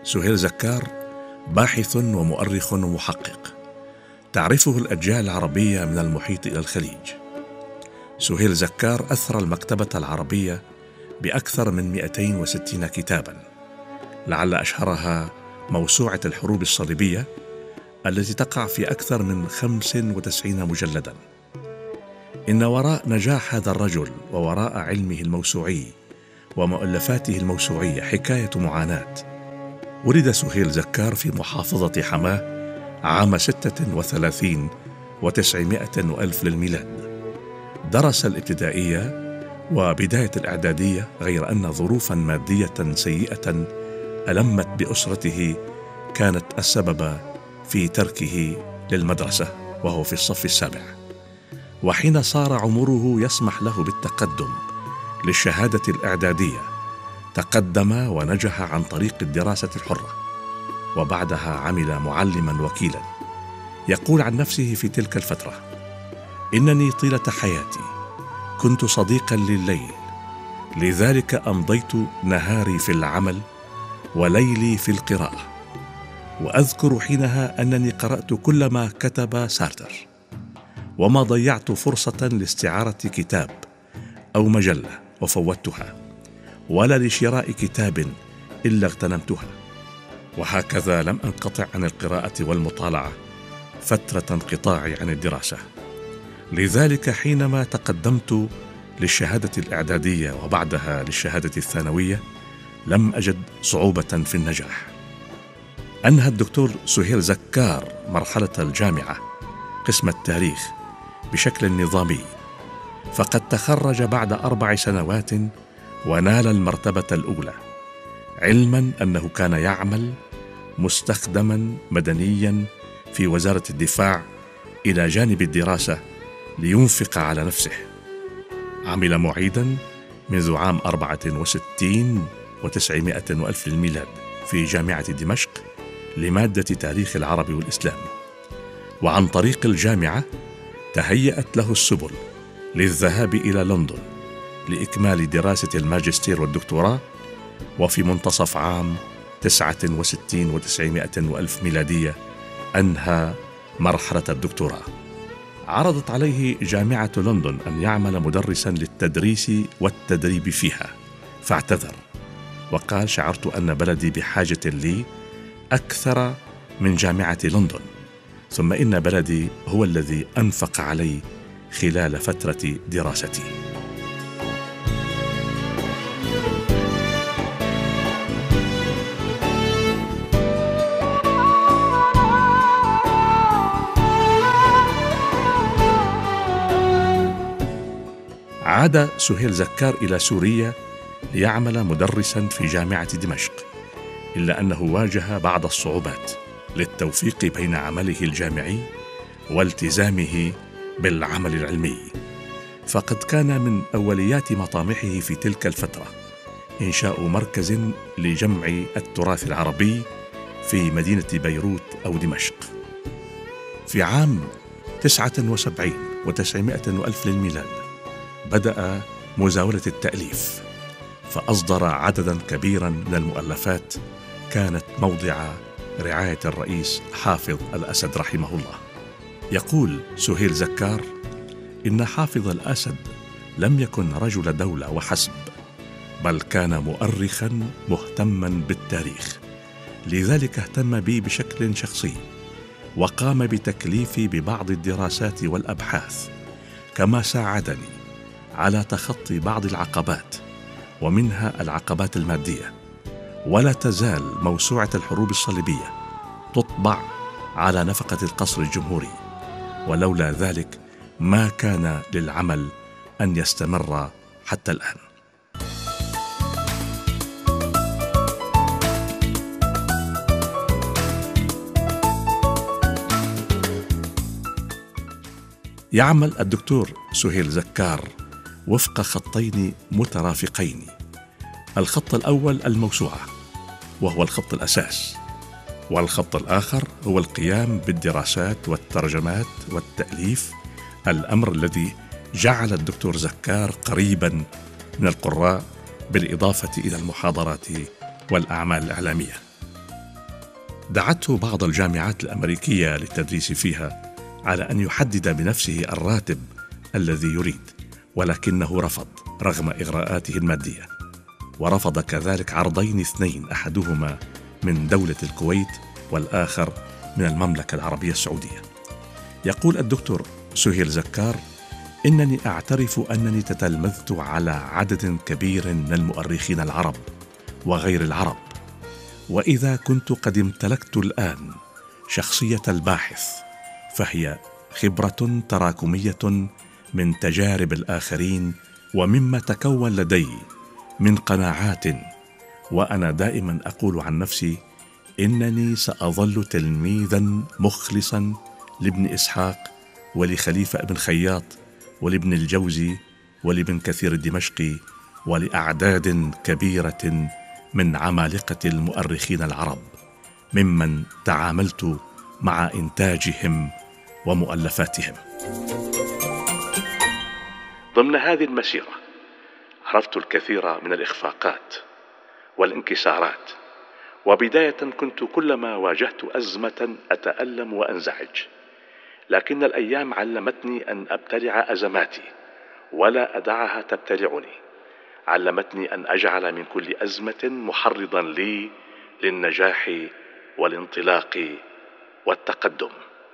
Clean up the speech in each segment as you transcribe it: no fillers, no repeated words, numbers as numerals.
سهيل زكار باحث ومؤرخ ومحقق، تعرفه الأجيال العربية من المحيط إلى الخليج. سهيل زكار أثرى المكتبة العربية بأكثر من 260 كتاباً، لعل أشهرها موسوعة الحروب الصليبية التي تقع في أكثر من 95 مجلداً. إن وراء نجاح هذا الرجل ووراء علمه الموسوعي ومؤلفاته الموسوعية حكاية معاناة. ولد سهيل زكار في محافظة حماة عام 36 و900 وألف للميلاد. درس الابتدائية وبداية الإعدادية، غير أن ظروفا مادية سيئة ألمت بأسرته كانت السبب في تركه للمدرسة وهو في الصف السابع. وحين صار عمره يسمح له بالتقدم للشهادة الإعدادية تقدم ونجح عن طريق الدراسة الحرة، وبعدها عمل معلما وكيلا. يقول عن نفسه في تلك الفترة: إنني طيلة حياتي كنت صديقا لليل، لذلك أمضيت نهاري في العمل وليلي في القراءة. وأذكر حينها أنني قرأت كل ما كتب سارتر، وما ضيعت فرصة لاستعارة كتاب أو مجلة وفوتها، ولا لشراء كتاب إلا اغتنمتها. وهكذا لم أنقطع عن القراءة والمطالعة فترة انقطاعي عن الدراسة. لذلك حينما تقدمت للشهادة الإعدادية وبعدها للشهادة الثانوية لم أجد صعوبة في النجاح. أنهى الدكتور سهيل زكار مرحلة الجامعة قسم التاريخ بشكل نظامي، فقد تخرج بعد 4 سنوات ونال المرتبة الأولى، علما أنه كان يعمل مستخدما مدنيا في وزارة الدفاع إلى جانب الدراسة لينفق على نفسه. عمل معيدا منذ عام 64 و900 وألف للميلاد في جامعة دمشق لمادة تاريخ العرب والإسلام، وعن طريق الجامعة تهيأت له السبل للذهاب إلى لندن لإكمال دراسة الماجستير والدكتوراه. وفي منتصف عام 69 و900 وألف ميلادية أنهى مرحلة الدكتوراه. عرضت عليه جامعة لندن أن يعمل مدرسا للتدريس والتدريب فيها، فاعتذر وقال: شعرت أن بلدي بحاجة لي أكثر من جامعة لندن، ثم إن بلدي هو الذي أنفق علي خلال فترة دراستي. عاد سهيل زكار إلى سوريا ليعمل مدرسا في جامعة دمشق، إلا أنه واجه بعض الصعوبات للتوفيق بين عمله الجامعي والتزامه بالعمل العلمي. فقد كان من أوليات مطامحه في تلك الفترة إنشاء مركز لجمع التراث العربي في مدينة بيروت أو دمشق. في عام 79 و900 وألف للميلاد بدأ مزاولة التأليف، فأصدر عددا كبيرا من المؤلفات كانت موضع رعاية الرئيس حافظ الأسد رحمه الله. يقول سهيل زكار: إن حافظ الأسد لم يكن رجل دولة وحسب، بل كان مؤرخا مهتما بالتاريخ، لذلك اهتم بي بشكل شخصي، وقام بتكليفي ببعض الدراسات والأبحاث، كما ساعدني على تخطي بعض العقبات، ومنها العقبات المادية. ولا تزال موسوعة الحروب الصليبية تطبع على نفقة القصر الجمهوري، ولولا ذلك ما كان للعمل أن يستمر حتى الآن. يعمل الدكتور سهيل زكار وفق خطين مترافقين: الخط الأول الموسوعة وهو الخط الأساس، والخط الآخر هو القيام بالدراسات والترجمات والتأليف، الأمر الذي جعل الدكتور زكار قريبا من القراء بالإضافة إلى المحاضرات والأعمال الإعلامية. دعته بعض الجامعات الأمريكية للتدريس فيها على أن يحدد بنفسه الراتب الذي يريد، ولكنه رفض رغم إغراءاته المادية، ورفض كذلك عرضين اثنين، أحدهما من دولة الكويت والآخر من المملكة العربية السعودية. يقول الدكتور سهيل زكار: إنني أعترف أنني تتلمذت على عدد كبير من المؤرخين العرب وغير العرب، وإذا كنت قد امتلكت الآن شخصية الباحث فهي خبرة تراكمية من تجارب الآخرين ومما تكون لدي من قناعات. وأنا دائما أقول عن نفسي إنني سأظل تلميذا مخلصا لابن إسحاق ولخليفة ابن خياط ولابن الجوزي ولابن كثير الدمشقي ولأعداد كبيرة من عمالقة المؤرخين العرب ممن تعاملت مع إنتاجهم ومؤلفاتهم. ضمن هذه المسيرة عرفت الكثير من الإخفاقات والانكسارات، وبداية كنت كلما واجهت أزمة أتألم وأنزعج، لكن الأيام علمتني أن أبتلع أزماتي ولا أدعها تبتلعني، علمتني أن أجعل من كل أزمة محرضا لي للنجاح والانطلاق والتقدم.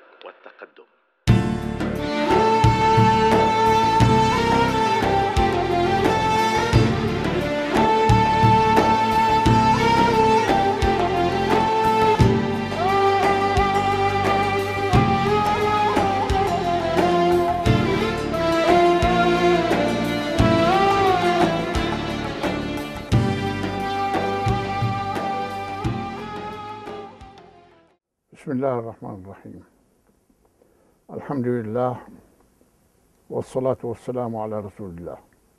بسم الله الرحمن الرحيم. الحمد لله والصلاة والسلام على رسول الله.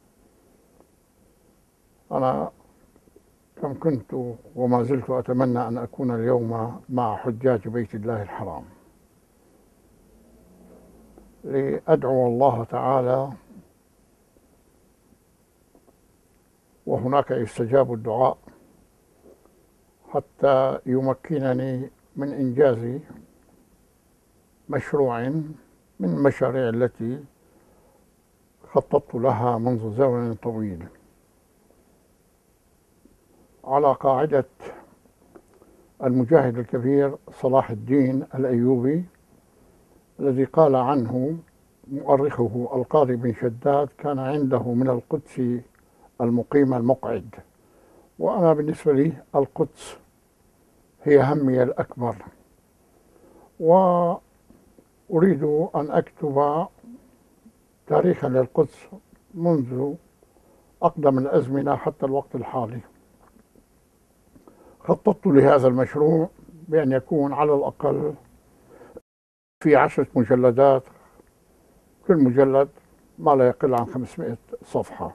أنا كم كنت وما زلت أتمنى أن أكون اليوم مع حجاج بيت الله الحرام لأدعو الله تعالى، وهناك يستجاب الدعاء حتى يمكنني من إنجاز مشروع من المشاريع التي خططت لها منذ زمن طويل، على قاعدة المجاهد الكبير صلاح الدين الأيوبي الذي قال عنه مؤرخه القاضي بن شداد: كان عنده من القدس المقيم المقعد. وأنا بالنسبة لي القدس هي همي الأكبر، وأريد أن أكتب تاريخا للقدس منذ أقدم الأزمنة حتى الوقت الحالي. خططت لهذا المشروع بأن يكون على الأقل في 10 مجلدات، كل مجلد ما لا يقل عن 500 صفحة،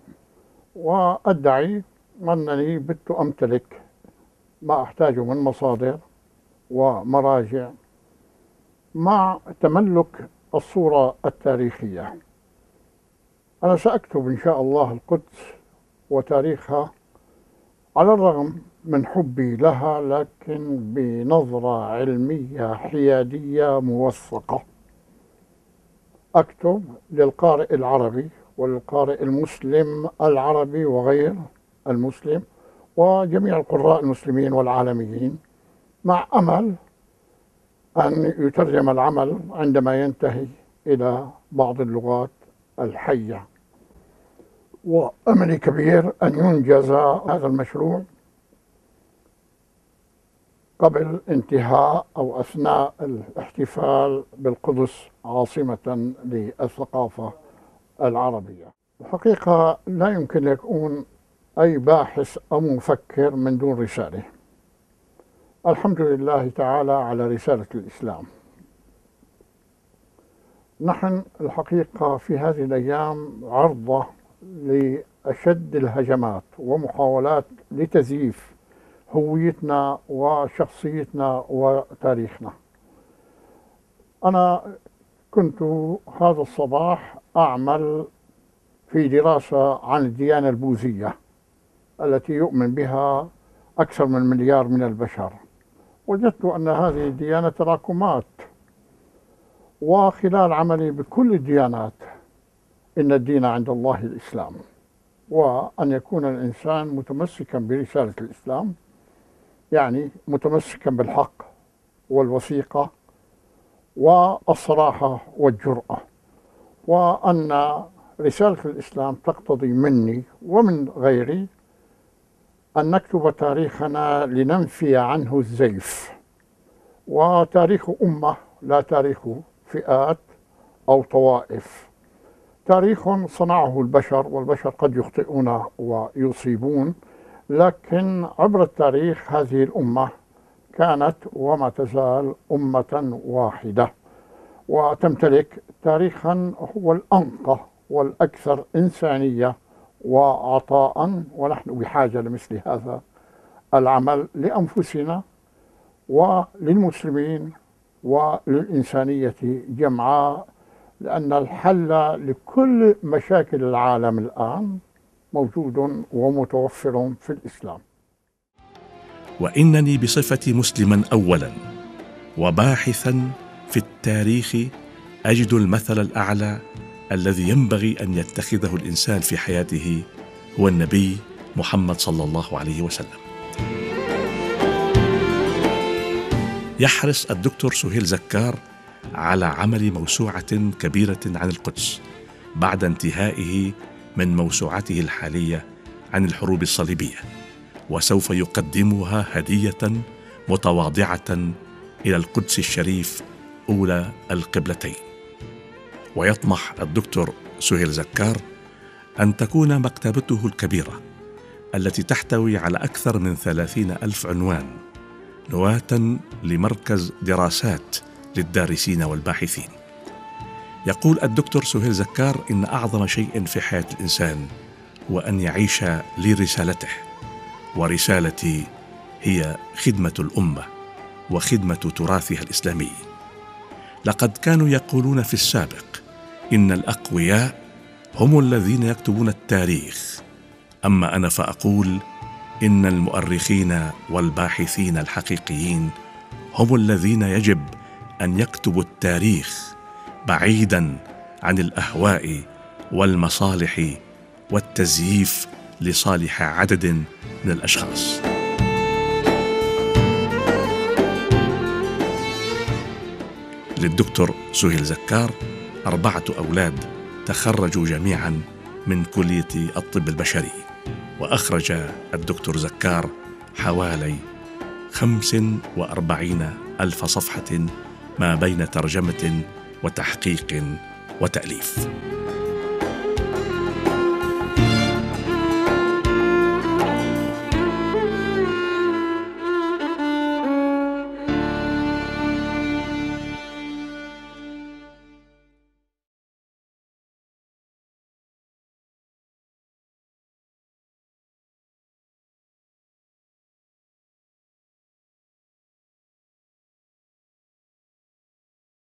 وأدعي أنني بت أمتلك ما أحتاجه من مصادر ومراجع مع تملك الصورة التاريخية. أنا سأكتب إن شاء الله القدس وتاريخها على الرغم من حبي لها، لكن بنظرة علمية حيادية موثقة. أكتب للقارئ العربي وللقارئ المسلم العربي وغير المسلم وجميع القراء المسلمين والعالميين، مع أمل أن يترجم العمل عندما ينتهي إلى بعض اللغات الحية. وأملي كبير أن ينجز هذا المشروع قبل انتهاء أو أثناء الاحتفال بالقدس عاصمة للثقافة العربية. الحقيقة لا يمكن يكون أي باحث أو مفكر من دون رسالة. الحمد لله تعالى على رسالة الإسلام. نحن الحقيقة في هذه الأيام عرضة لأشد الهجمات ومحاولات لتزييف هويتنا وشخصيتنا وتاريخنا. أنا كنت هذا الصباح أعمل في دراسة عن الديانة البوذية التي يؤمن بها أكثر من 1 مليار من البشر، وجدت أن هذه الديانة تراكمات، وخلال عملي بكل الديانات إن الدين عند الله الإسلام، وأن يكون الإنسان متمسكا برسالة الإسلام، يعني متمسكا بالحق والوثيقة والصراحة والجرأة، وأن رسالة الإسلام تقتضي مني ومن غيري أن نكتب تاريخنا لننفي عنه الزيف، وتاريخ أمة لا تاريخ فئات أو طوائف، تاريخ صنعه البشر، والبشر قد يخطئون ويصيبون، لكن عبر التاريخ هذه الأمة كانت وما تزال أمة واحدة، وتمتلك تاريخا هو الأنقى والأكثر إنسانية وعطاء، ونحن بحاجة لمثل هذا العمل لأنفسنا وللمسلمين وللإنسانية جمعاء، لأن الحل لكل مشاكل العالم الآن موجود ومتوفر في الإسلام. وإنني بصفتي مسلما أولا وباحثا في التاريخ أجد المثل الأعلى الذي ينبغي أن يتخذه الإنسان في حياته هو النبي محمد صلى الله عليه وسلم. يحرص الدكتور سهيل زكار على عمل موسوعة كبيرة عن القدس بعد انتهائه من موسوعته الحالية عن الحروب الصليبية، وسوف يقدمها هدية متواضعة إلى القدس الشريف أولى القبلتين. ويطمح الدكتور سهيل زكار أن تكون مكتبته الكبيرة التي تحتوي على أكثر من 30,000 عنوان نواة لمركز دراسات للدارسين والباحثين. يقول الدكتور سهيل زكار إن أعظم شيء في حياة الإنسان هو أن يعيش لرسالته، ورسالتي هي خدمة الأمة وخدمة تراثها الإسلامي. لقد كانوا يقولون في السابق إن الأقوياء هم الذين يكتبون التاريخ، أما أنا فأقول إن المؤرخين والباحثين الحقيقيين هم الذين يجب أن يكتبوا التاريخ بعيداً عن الأهواء والمصالح والتزييف لصالح عدد من الأشخاص. للدكتور سهيل زكار 4 أولاد تخرجوا جميعاً من كلية الطب البشري، وأخرج الدكتور زكار حوالي 45,000 صفحة ما بين ترجمة وتحقيق وتأليف.